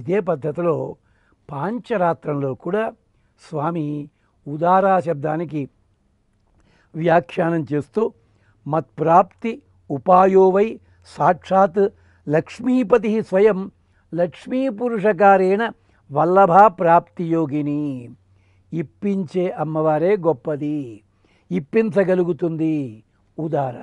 ఇదే పద్ధతిలో పాంచరాత్రంలో కూడా స్వామి ఉదారా శబ్దానికి వ్యాఖ్యానం చేస్తూ మత్ప్రాప్తి ఉపాయోవై సాక్షాత్ లక్ష్మీపతి స్వయం లక్ష్మీపురుషకారేణ వల్లభా ప్రాప్తియోగిని. ఇప్పించే అమ్మవారే గొప్పది, ఇప్పించగలుగుతుంది ఉదార.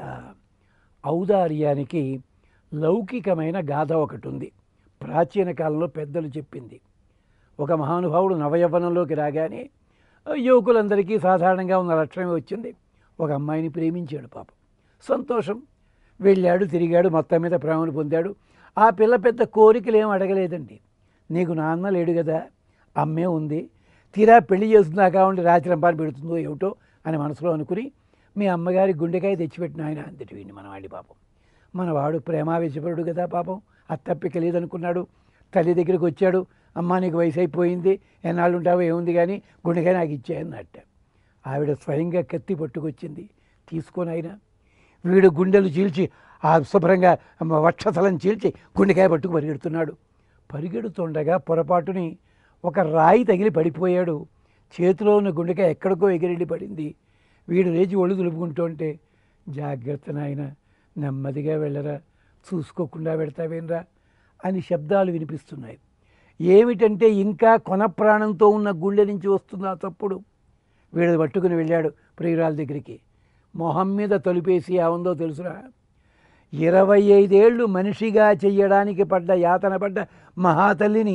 ఔదార్యానికి లౌకికమైన గాథ ఒకటి ఉంది, ప్రాచీన కాలంలో పెద్దలు చెప్పింది. ఒక మహానుభావుడు నవయవ్వనంలోకి రాగానే యువకులందరికీ సాధారణంగా ఉన్న లక్షణమే వచ్చింది. ఒక అమ్మాయిని ప్రేమించాడు. పాపం సంతోషం, వెళ్ళాడు, తిరిగాడు, మొత్తం మీద ప్రేమను పొందాడు. ఆ పిల్ల పెద్ద కోరికలు ఏం అడగలేదండి. నీకు నాన్న లేడు కదా, అమ్మే ఉంది, తీరా పెళ్లి చేస్తుందాకా ఉండి రాత్రి అంపాన్ని పెడుతుందో ఏమిటో అని మనసులో అనుకుని మీ అమ్మగారి గుండెకాయ తెచ్చిపెట్టిన ఆయన అంతటి వీడిని మనవాడి. పాపం మనవాడు ప్రేమావేశపరుడు కదా, పాపం అత్తప్పిక లేదనుకున్నాడు. తల్లి దగ్గరికి వచ్చాడు, అమ్మ నీకు వయసు అయిపోయింది, ఎన్నాళ్ళు ఉంటావో ఏముంది కానీ గుండెకాయ నాకు ఇచ్చాయన్నట్ట. ఆవిడ స్వయంగా కత్తి పట్టుకొచ్చింది, తీసుకొని అయినా వీడు గుండెలు చీల్చి ఆ శుభ్రంగా వక్షస్థలం చీల్చి గుండెకాయ పట్టుకు పరిగెడుతున్నాడు. పరిగెడుతుండగా పొరపాటుని ఒక రాయి తగిలి పడిపోయాడు. చేతిలో ఉన్న గుండెకాయ ఎక్కడికో ఎగిరెళ్ళి పడింది. వీడు లేచి ఒళ్ళు దులుపుకుంటుంటే, జాగ్రత్త నాయన, నెమ్మదిగా వెళ్ళరా, చూసుకోకుండా పెడతావేనరా అని శబ్దాలు వినిపిస్తున్నాయి. ఏమిటంటే ఇంకా కొన ప్రాణంతో ఉన్న గుండె నుంచి వస్తుంది ఆ తప్పుడు. వీడు పట్టుకుని వెళ్ళాడు ప్రియురాల దగ్గరికి. మొహం మీద తలుపేసి ఏముందో తెలుసురా, 25 ఏళ్ళు మనిషిగా చెయ్యడానికి పడ్డ యాతన పడ్డ మహాతల్లిని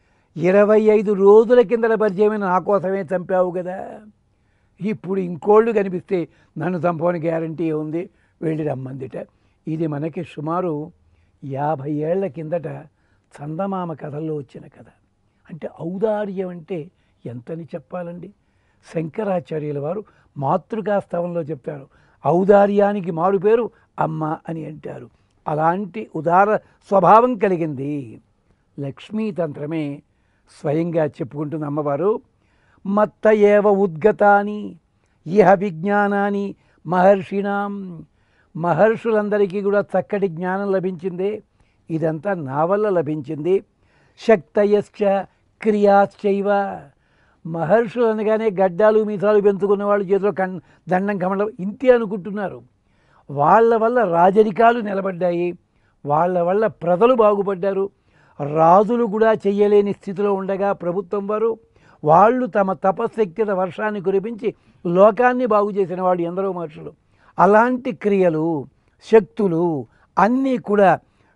25 రోజుల కిందల పరిచయమైన నా కోసమే చంపావు కదా, ఇప్పుడు ఇంకోళ్ళు కనిపిస్తే నన్ను చంపని గ్యారంటీ ఉంది, వెళ్ళి రమ్మందిట. ఇది మనకి సుమారు 50 ఏళ్ల కిందట చందమామ కథల్లో వచ్చిన కథ. అంటే ఔదార్యం అంటే ఎంతని చెప్పాలండి. శంకరాచార్యుల వారు మాతృకా స్తవంలో చెప్తారు, ఔదార్యానికి మారు పేరు అమ్మ అని అంటారు. అలాంటి ఉదార స్వభావం కలిగింది లక్ష్మీతంత్రమే. స్వయంగా చెప్పుకుంటుంది అమ్మవారు, మత్త ఏవ ఉద్గతాని ఇహ విజ్ఞానాన్ని మహర్షిణాం. మహర్షులందరికీ కూడా చక్కటి జ్ఞానం లభించింది, ఇదంతా నా వల్ల లభించింది. శక్తయశ్చ క్రియాశ్చైవ. మహర్షులు అనగానే గడ్డాలు మీసాలు పెంచుకున్న వాళ్ళు చేతిలో దండం కమలం ఇంతే అనుకుంటున్నారు. వాళ్ళ వల్ల రాజరికాలు నిలబడ్డాయి, వాళ్ళ వల్ల ప్రజలు బాగుపడ్డారు. రాజులు కూడా చెయ్యలేని స్థితిలో ఉండగా ప్రభుత్వం వారు వాళ్ళు తమ తపశక్తిత వర్షాన్ని కురిపించి లోకాన్ని బాగు చేసిన వాళ్ళు ఎందరో మహర్షులు. అలాంటి క్రియలు శక్తులు అన్నీ కూడా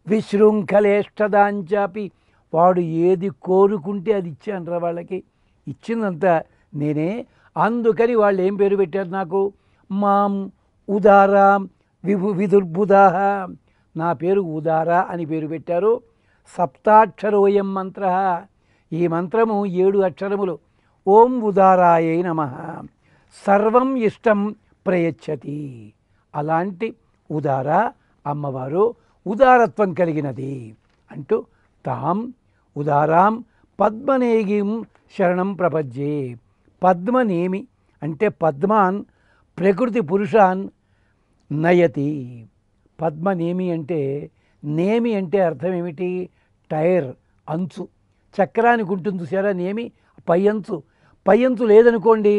విశృంఖలేష్టదాంచాపి, వాడు ఏది కోరుకుంటే అది ఇచ్చానరా వాళ్ళకి, ఇచ్చిందంతా నేనే. అందుకని వాళ్ళు ఏం పేరు పెట్టారు నాకు, మాం ఉదారాం విదుర్బుధాః. నా పేరు ఉదార అని పేరు పెట్టారు. సప్తాక్షరోయం మంత్ర, ఈ మంత్రము 7 అక్షరములు. ఓం ఉదారాయై నమః, సర్వం ఇష్టం ప్రయచ్చతి. అలాంటి ఉదార అమ్మవారు ఉదారత్వం కలిగినది అంటూ తాం ఉదారాం పద్మనేగిం శరణం ప్రపద్యే. పద్మనేమి అంటే పద్మాన్ ప్రకృతి పురుషాన్ నయతి. పద్మనేమి అంటే, నేమి అంటే అర్థం ఏమిటి, టైర్ అంచు. చక్రానికి ఉంటుంది చూసారా నేమి, పై అంచు. పై అంచు లేదనుకోండి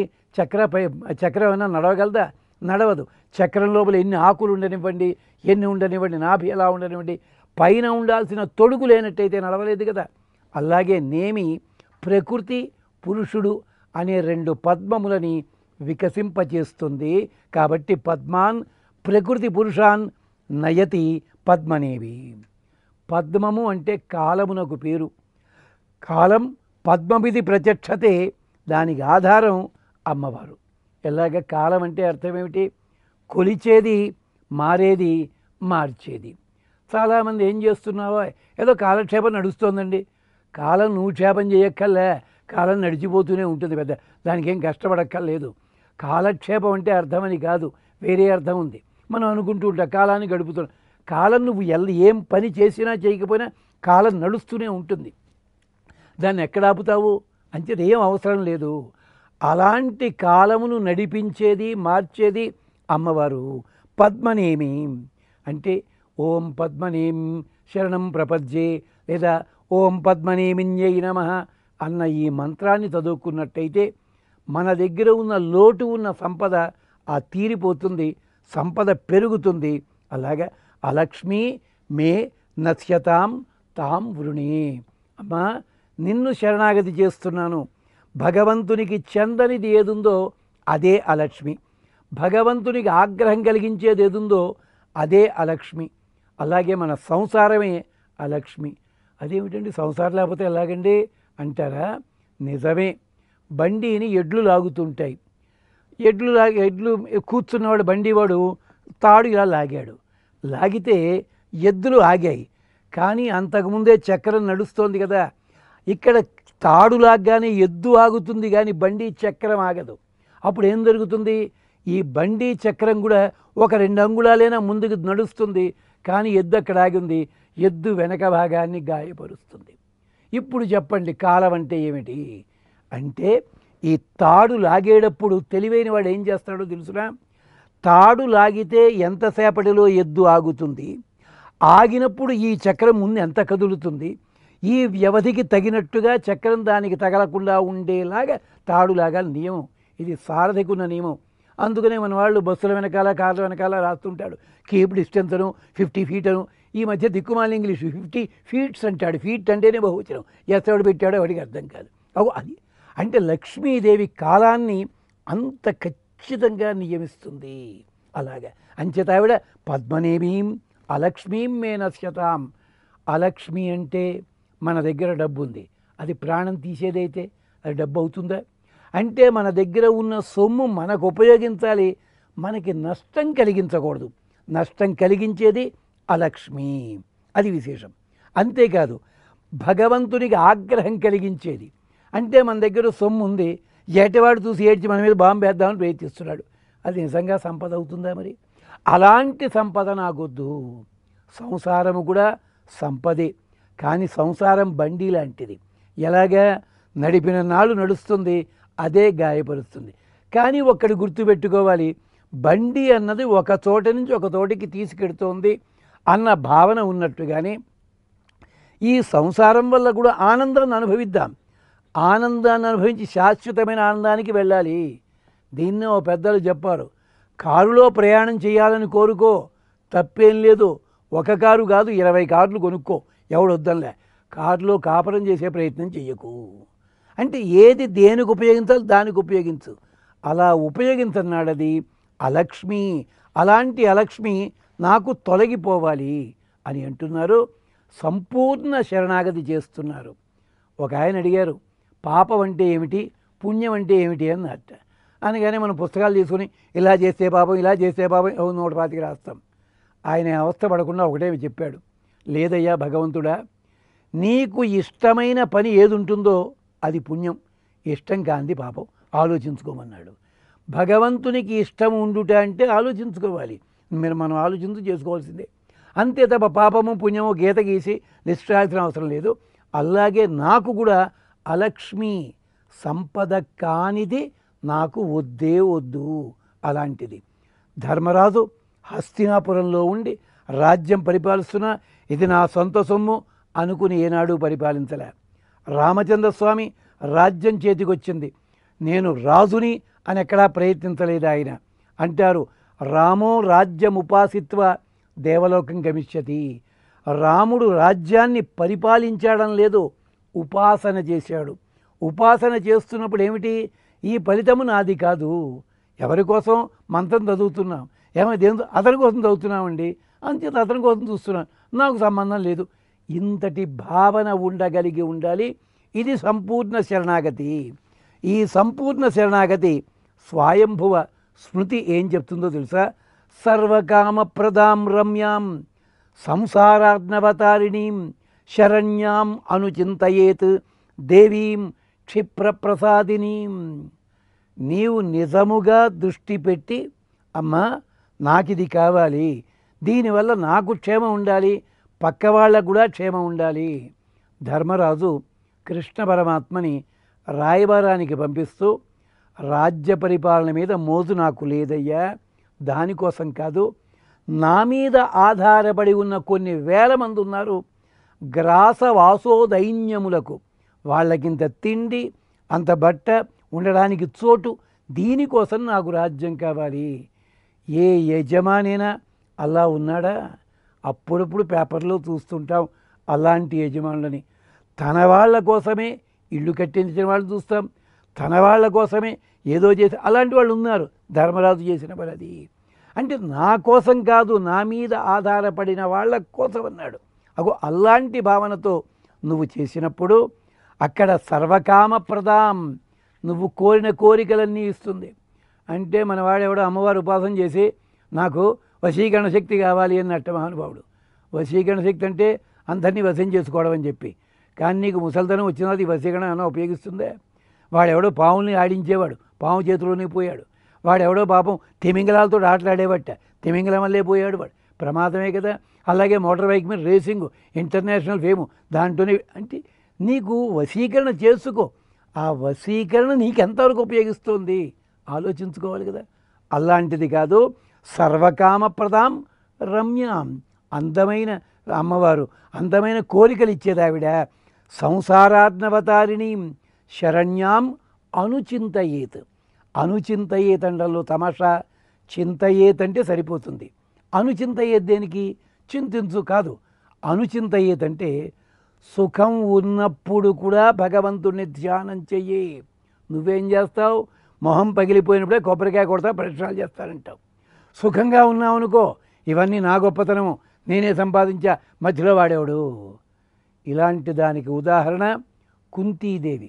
చక్రం ఏమైనా నడవగలదా, నడవదు. చక్రం లోపల ఎన్ని ఆకులు ఉండనివ్వండి, ఎన్ని ఉండనివ్వండి, నాభి ఎలా ఉండనివ్వండి, పైన ఉండాల్సిన తొడుగు లేనట్టయితే నడవలేదు కదా. అలాగే నేమి ప్రకృతి పురుషుడు అనే 2 పద్మములని వికసింపచేస్తుంది. కాబట్టి పద్మాన్ ప్రకృతి పురుషాన్ నయతి పద్మనేవి. పద్మము అంటే కాలమునకు పేరు. కాలం పద్మమిది ప్రత్యక్షతే, దానికి ఆధారం అమ్మవారు. ఎలాగ కాలం అంటే అర్థం ఏమిటి, కొలిచేది, మారేది, మార్చేది. చాలామంది ఏం చేస్తున్నావో, ఏదో కాలక్షేపం నడుస్తోందండి. కాలం నువ్వు క్షేపం చేయక్కర్లే, కాలం నడిచిపోతూనే ఉంటుంది, పెద్ద దానికి ఏం కష్టపడక్కర్లేదు. కాలక్షేపం అంటే అర్థమని కాదు, వేరే అర్థం ఉంది. మనం అనుకుంటూ ఉంటాం కాలాన్ని గడుపుతున్నాం. కాలం నువ్వు ఏం పని చేసినా చేయకపోయినా కాలం నడుస్తూనే ఉంటుంది, దాన్ని ఎక్కడ ఆపుతావు అంటే ఏం అవసరం లేదు. అలాంటి కాలమును నడిపించేది, మార్చేది అమ్మవారు. పద్మనేమి అంటే ఓం పద్మనేం శరణం ప్రపద్యే, లేదా ఓం పద్మనేమిన్యై నమః అన్న ఈ మంత్రాన్ని చదువుకున్నట్టయితే మన దగ్గర ఉన్న లోటు ఉన్న సంపద ఆ తీరిపోతుంది, సంపద పెరుగుతుంది. అలాగా అలక్ష్మీ మే నశ్యతాం తాం వృణే. అమ్మా, నిన్ను శరణాగతి చేస్తున్నాను. భగవంతునికి చెందనిది ఏదుందో అదే అలక్ష్మి, భగవంతునికి ఆగ్రహం కలిగించేది ఏదుందో అదే అలక్ష్మి. అలాగే మన సంసారమే అలక్ష్మి. అదేమిటండి సంసారం లేకపోతే ఎలాగండి అంటారా? నిజమే. బండిని ఎడ్లు లాగుతుంటాయి. ఎడ్లు కూర్చున్నవాడు బండివాడు తాడు ఇలా లాగాడు. లాగితే ఎద్దులు ఆగాయి. కానీ అంతకుముందే చక్రం నడుస్తోంది కదా. ఇక్కడ తాడు లాగ్గానే ఎద్దు ఆగుతుంది, కానీ బండి చక్రం ఆగదు. అప్పుడు ఏం జరుగుతుంది? ఈ బండి చక్రం కూడా ఒక 2 అంగుళాలైనా ముందుకు నడుస్తుంది, కానీ ఎద్దు అక్కడ ఆగింది. ఎద్దు వెనక భాగాన్ని గాయపరుస్తుంది. ఇప్పుడు చెప్పండి, కాలం అంటే ఏమిటి అంటే, ఈ తాడు లాగేటప్పుడు తెలివైన వాడు ఏం చేస్తాడో తెలుసునా? తాడు లాగితే ఎంతసేపటిలో ఎద్దు ఆగుతుంది, ఆగినప్పుడు ఈ చక్రం ముందు ఎంత కదులుతుంది, ఈ వ్యవధికి తగినట్టుగా చక్రం దానికి తగలకుండా ఉండేలాగా తాడు లాగాలి. నియమం ఇది, సారథికున్న నియమం. అందుకనే మన వాళ్ళు బస్సుల వెనకాల కార్ల వెనకాల రాస్తుంటాడు కీప్ డిస్టెన్స్ అను, 50 feet అను. ఈ మధ్య దిక్కుమాల ఇంగ్లీషు 50 feet అంటాడు. ఫీట్ అంటేనే బహువచనం, ఎవడు పెట్టాడో వాడికి అర్థం కాదు. అది అంటే లక్ష్మీదేవి కాలాన్ని అంత ఖచ్చితంగా నియమిస్తుంది. అలాగా అంచేత ఆవిడ పద్మనేమీం అలక్ష్మీం మే నశ్యతాం. అలక్ష్మి అంటే మన దగ్గర డబ్బు ఉంది, అది ప్రాణం తీసేదైతే అది డబ్బు అవుతుందా? అంటే మన దగ్గర ఉన్న సొమ్ము మనకు ఉపయోగించాలి, మనకి నష్టం కలిగించకూడదు. నష్టం కలిగించేది అలక్ష్మి, అది విశేషం. అంతేకాదు భగవంతునికి ఆగ్రహం కలిగించేది. అంటే మన దగ్గర సొమ్ము ఉంది, ఏటవాడు చూసి ఏడ్చి మన మీద బాంబు వేద్దామని ప్రయత్నిస్తున్నాడు, అది నిజంగా సంపద అవుతుందా? మరి అలాంటి సంపద నాకొద్దు. సంసారము కూడా సంపదే, కానీ సంసారం బండి లాంటిది. ఎలాగా? నడిపిన నాళ్ళు నడుస్తుంది, అదే గాయపరుస్తుంది. కానీ ఒక్కడి గుర్తుపెట్టుకోవాలి, బండి అన్నది ఒక చోట నుంచి ఒక చోటికి తీసుకెడుతోంది అన్న భావన ఉన్నట్టుగానే ఈ సంసారం వల్ల కూడా ఆనందాన్ని అనుభవిద్దాం. ఆనందాన్ని అనుభవించి శాశ్వతమైన ఆనందానికి వెళ్ళాలి. దీన్నే ఓ పెద్దలు చెప్పారు, కారులో ప్రయాణం చేయాలని కోరుకో, తప్పేం లేదు. ఒక కారు కాదు 20 కార్లు కొనుక్కో, ఎవడొద్దంలే. కారులో కాపురం చేసే ప్రయత్నం చెయ్యకు. అంటే ఏది దేనికి ఉపయోగించాలి దానికి ఉపయోగించు. అలా ఉపయోగించన్నాడది అలక్ష్మి. అలాంటి అలక్ష్మి నాకు తొలగిపోవాలి అని అంటున్నారు. సంపూర్ణ శరణాగతి చేస్తున్నారు. ఒక ఆయన అడిగారు, పాపం అంటే ఏమిటి, పుణ్యం అంటే ఏమిటి అన్నట్ట. అనగానే మనం పుస్తకాలు తీసుకుని ఇలా చేస్తే పాపం, ఇలా చేస్తే పాపం 125 రాస్తాం. ఆయన అవస్థ పడకుండా ఒకటే చెప్పాడు, లేదయ్యా భగవంతుడా, నీకు ఇష్టమైన పని ఏది ఉంటుందో అది పుణ్యం, ఇష్టం కాంది పాపం, ఆలోచించుకోమన్నాడు. భగవంతునికి ఇష్టం ఉండుట అంటే ఆలోచించుకోవాలి. మనం ఆలోచించు చేసుకోవాల్సిందే. అంతే తప్ప పాపము పుణ్యము గీత గీసి లిస్ట్ రాయాల్సిన అవసరం లేదు. అలాగే నాకు కూడా అలక్ష్మి సంపద కానిది నాకు వద్దే వద్దు. అలాంటిది ధర్మరాజు హస్తినాపురంలో ఉండి రాజ్యం పరిపాలిస్తున్నా ఇది నా సొంత సొమ్ము అనుకుని ఏనాడు పరిపాలించలే. రామచంద్రస్వామి రాజ్యం చేతికొచ్చింది, నేను రాజుని అని ఎక్కడా ప్రయత్నించలేదు ఆయన. అంటారు, రామో రాజ్యముపాసిత్వ దేవలోకం గమిష్యతి. రాముడు రాజ్యాన్ని పరిపాలించడం లేదు, ఉపాసన చేశాడు. ఉపాసన చేస్తున్నప్పుడు ఏమిటి, ఈ ఫలితము నాది కాదు, ఎవరి కోసం మంత్రం చదువుతున్నాం, ఏమైనా అతని కోసం చదువుతున్నామండి, అంచేత అతని కోసం చూస్తున్నాను, నాకు సంబంధం లేదు. ఇంతటి భావన ఉండగలిగి ఉండాలి. ఇది సంపూర్ణ శరణాగతి. ఈ సంపూర్ణ శరణాగతి స్వయంభువ స్మృతి ఏం చెప్తుందో తెలుసా? సర్వకామప్రదాం రమ్యాం సంసారార్ణవతారిణీం శరణ్యాం అనుచింతయేత్ దేవీం క్షిప్రప్రసాదినీం. నీవు నిజముగా దృష్టి పెట్టి, అమ్మా నాకిది కావాలి, దీనివల్ల నాకు క్షేమం ఉండాలి, పక్క వాళ్ళకు కూడా క్షేమం ఉండాలి. ధర్మరాజు కృష్ణ పరమాత్మని రాయబారానికి పంపిస్తూ, రాజ్య పరిపాలన మీద మోజు నాకు లేదయ్యా, దానికోసం కాదు, నా మీద ఆధారపడి ఉన్న కొన్ని వేల మంది ఉన్నారు, గ్రాసవాసోదైన్యములకు, వాళ్ళకింత తిండి, అంత బట్ట, ఉండడానికి చోటు, దీనికోసం నాకు రాజ్యం కావాలి. ఏ యజమానైనా అలా ఉన్నాడా? అప్పుడప్పుడు పేపర్లో చూస్తుంటాం అలాంటి యజమానులని. తన వాళ్ళ కోసమే ఇల్లు కట్టించిన వాళ్ళు చూస్తాం, తన వాళ్ళ కోసమే ఏదో చేసి అలాంటి వాళ్ళు ఉన్నారు. ధర్మరాజు చేసిన పని అది. అంటే నా కోసం కాదు, నా మీద ఆధారపడిన వాళ్ళ కోసం అన్నాడు. అగో అలాంటి భావనతో నువ్వు చేసినప్పుడు అక్కడ సర్వకామప్రదాం, నువ్వు కోరిన కోరికలన్నీ ఇస్తుంది. అంటే మనవాడెవడో అమ్మవారు ఉపాసన చేసి నాకు వశీకరణ శక్తి కావాలి అన్నట్ట మహానుభావుడు. వశీకరణ శక్తి అంటే అందరినీ వశం చేసుకోవడం అని చెప్పి. కానీ నీకు ముసలితనం వచ్చినది వశీకరణ ఏమైనా ఉపయోగిస్తుందే? వాడెవడో పావుల్ని ఆడించేవాడు, పాము చేతిలోనే పోయాడు. వాడెవడో పాపం తిమింగలాలతో ఆటలాడేవట, తిమింగలం వల్లే పోయాడు. వాడు ప్రమాదమే కదా. అలాగే మోటార్ బైక్ మీద రేసింగ్, ఇంటర్నేషనల్ ఫేము దాంట్లోనే. అంటే నీకు వశీకరణ చేసుకో, ఆ వశీకరణ నీకు ఎంతవరకు ఉపయోగిస్తుంది ఆలోచించుకోవాలి కదా. అలాంటిది కాదు. సర్వకామప్రదాం రమ్యాం, అందమైన అమ్మవారు, అందమైన కోరికలు ఇచ్చేది ఆవిడ. సంసారాజ్ఞవతారిణి శరణ్యాం అనుచింతయేత్. అనుచింతయేత్ అండల్లో తమాషా, చింతయేత్ అంటే సరిపోతుంది. అనుచింతయేత్ దేనికి? చింతించు కాదు. అనుచింతయేత్ అంటే సుఖం ఉన్నప్పుడు కూడా భగవంతుడిని ధ్యానం చెయ్యి. నువ్వేం చేస్తావు? మొహం పగిలిపోయినప్పుడే కొబ్బరికాయ కొడతా, ప్రదక్షిణాలు చేస్తానంటావు. సుఖంగా ఉన్నావు అనుకో, ఇవన్నీ నా గొప్పతనము, నేనే సంపాదించా, మధ్యలో వాడేవాడు. ఇలాంటి దానికి ఉదాహరణ కుంతీదేవి.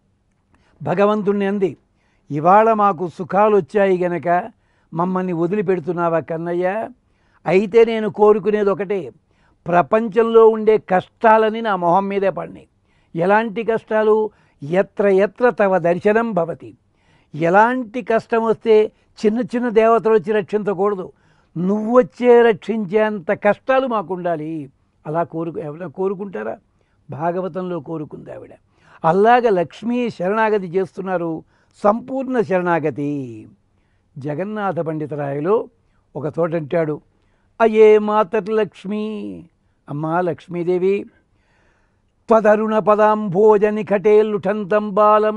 భగవంతుణ్ణి అంది, ఇవాళ మాకు సుఖాలు వచ్చాయి గనక మమ్మల్ని వదిలిపెడుతున్నావా కన్నయ్య? అయితే నేను కోరుకునేది ఒకటే, ప్రపంచంలో ఉండే కష్టాలని నా మొహం మీదే పడినాయి. ఎలాంటి కష్టాలు? ఎత్ర ఎత్ర తవ దర్శనం భవతి. ఎలాంటి కష్టం వస్తే చిన్న చిన్న దేవతలు వచ్చి రక్షించకూడదు, నువ్వు వచ్చే రక్షించేంత కష్టాలు మాకు ఉండాలి. అలా ఎవరైనా కోరుకుంటారా? భాగవతంలో కోరుకుంది ఆవిడ. అలాగ లక్ష్మీ శరణాగతి చేస్తున్నారు, సంపూర్ణ శరణాగతి. జగన్నాథ పండితరాయలు ఒక చోట అంటాడు, అయే మాతర్లక్ష్మీ, అమ్మా లక్ష్మీదేవి, త్వదరుణ పదాంభోజ నికటేల్లుఠంతం బాలం,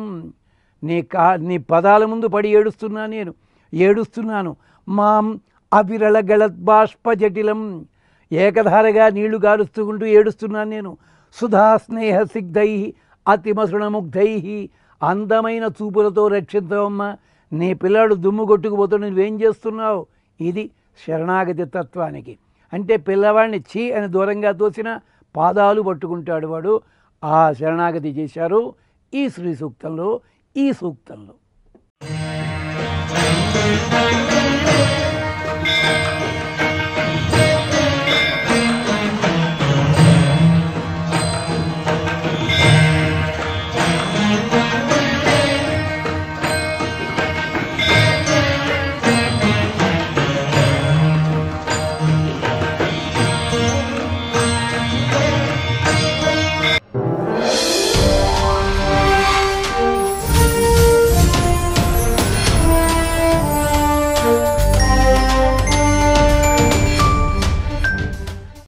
నీ పదాల ముందు పడి ఏడుస్తున్నాను. మాం అవిరళ గళద్బాష్ప జటిలం, ఏకధారగా నీళ్లు గారుస్తుంటూ ఏడుస్తున్నాను నేను. సుధా స్నేహ సిగ్ధై అతిమసృణముగ్ధై, అందమైన చూపులతో రక్షించవమ్మా. నీ పిల్లాడు దుమ్ము కొట్టుకుపోతూ నువ్వేం చేస్తున్నావు? ఇది శరణాగతి తత్వానికి. అంటే పిల్లవాడిని ఛీ అని దూరంగా తోసిన పాదాలు పట్టుకుంటాడు వాడు. ఆ శరణాగతి చేశారు ఈ శ్రీ సూక్తంలో, ఈ సూక్తంలో.